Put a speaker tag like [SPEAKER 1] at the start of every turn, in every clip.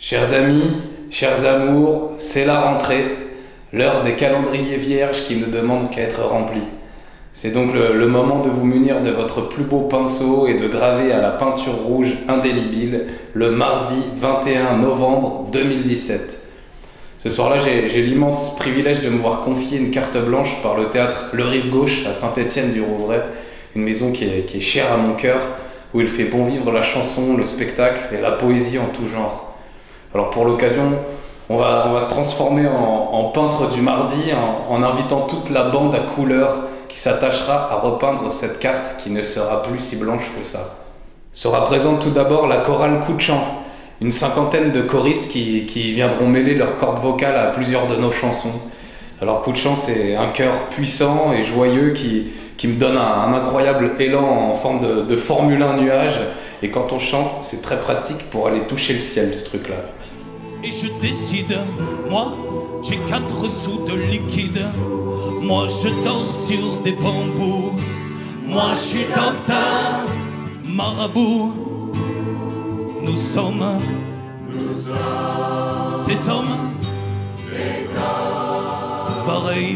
[SPEAKER 1] Chers amis, chers amours, c'est la rentrée, l'heure des calendriers vierges qui ne demandent qu'à être remplis. C'est donc le moment de vous munir de votre plus beau pinceau et de graver à la peinture rouge indélébile le mardi 21 novembre 2017. Ce soir-là, j'ai l'immense privilège de me voir confier une carte blanche par le théâtre Le Rive Gauche à Saint-Étienne-du-Rouvray, une maison qui est chère à mon cœur, où il fait bon vivre la chanson, le spectacle et la poésie en tout genre. Alors pour l'occasion, on va se transformer en peintre du mardi en invitant toute la bande à couleurs qui s'attachera à repeindre cette carte qui ne sera plus si blanche que ça. Sera présente tout d'abord la chorale Coup de Chant, une cinquantaine de choristes qui viendront mêler leurs cordes vocales à plusieurs de nos chansons. Alors Coup de Chant, c'est un chœur puissant et joyeux qui me donne un incroyable élan en forme de Formule 1 nuage, et quand on chante, c'est très pratique pour aller toucher le ciel, ce truc-là.
[SPEAKER 2] Et je décide, moi, j'ai 4 sous de liquide. Moi, je dors sur des bambous. Moi, je suis docteur, marabout. Nous sommes des hommes, pareils.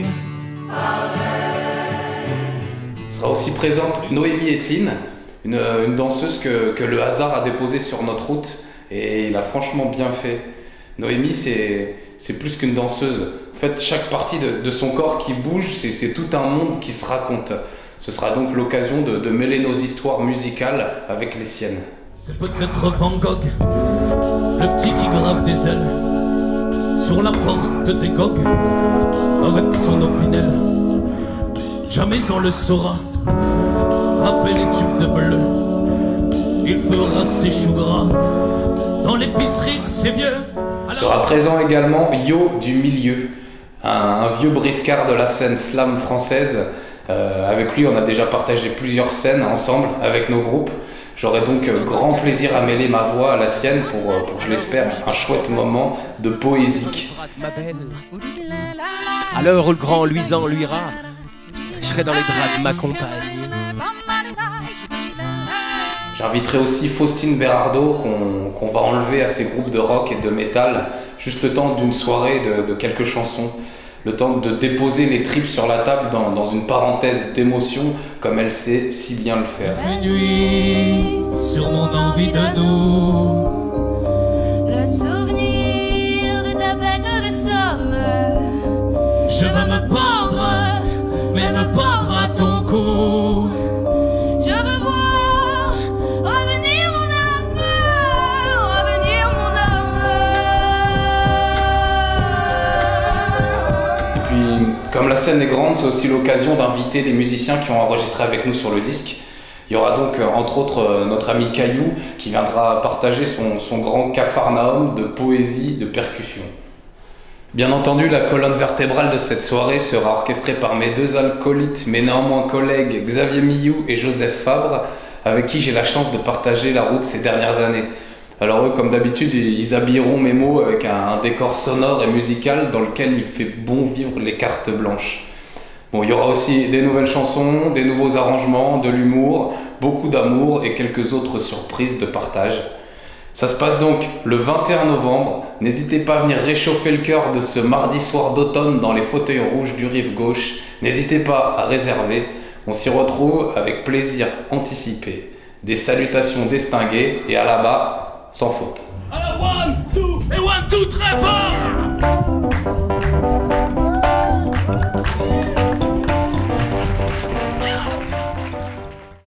[SPEAKER 1] Sera aussi présente Noémie Eteline, une danseuse que le hasard a déposée sur notre route, et il a franchement bien fait. Noémie, c'est plus qu'une danseuse. En fait, chaque partie de son corps qui bouge, c'est tout un monde qui se raconte. Ce sera donc l'occasion de mêler nos histoires musicales avec les siennes.
[SPEAKER 2] C'est peut-être Van Gogh, le petit qui grave des ailes sur la porte des Gogues avec son opinel. Jamais on le saura, rappeler les tubes de bleu. Il fera ses choux gras dans l'épicerie de ses vieux.
[SPEAKER 1] Sera présent également Yo du Milieu, un vieux briscard de la scène slam française. Avec lui, on a déjà partagé plusieurs scènes ensemble avec nos groupes. J'aurai donc grand plaisir à mêler ma voix à la sienne pour je l'espère, un chouette moment de poésie.
[SPEAKER 3] À l'heure où le grand luisant luira, je serai dans les draps de ma compagne.
[SPEAKER 1] J'inviterai aussi Faustine Berardo qu'on va enlever à ses groupes de rock et de métal, juste le temps d'une soirée de quelques chansons, le temps de déposer les tripes sur la table dans une parenthèse d'émotion comme elle sait si bien le faire.
[SPEAKER 2] Fait nuit sur mon envie de nous.
[SPEAKER 4] Le souvenir de ta bête de somme.
[SPEAKER 2] Je veux me pendre, mais me pendre à ton cou.
[SPEAKER 4] Je veux voir revenir mon amour, revenir mon amour.
[SPEAKER 1] Et puis, comme la scène est grande, c'est aussi l'occasion d'inviter les musiciens qui ont enregistré avec nous sur le disque. Il y aura donc, entre autres, notre ami Caillou, qui viendra partager son grand capharnaüm de poésie, de percussion. Bien entendu, la colonne vertébrale de cette soirée sera orchestrée par mes deux alcoolites, mais néanmoins collègues, Xavier Millou et Joseph Fabre, avec qui j'ai la chance de partager la route ces dernières années. Alors eux, comme d'habitude, ils habilleront mes mots avec un décor sonore et musical dans lequel il fait bon vivre les cartes blanches. Bon, il y aura aussi des nouvelles chansons, des nouveaux arrangements, de l'humour, beaucoup d'amour et quelques autres surprises de partage. Ça se passe donc le 21 novembre. N'hésitez pas à venir réchauffer le cœur de ce mardi soir d'automne dans les fauteuils rouges du Rive Gauche. N'hésitez pas à réserver. On s'y retrouve avec plaisir anticipé. Des salutations distinguées et à la bas, sans faute.
[SPEAKER 2] Alors 1, 2 et 1, 2 très fort.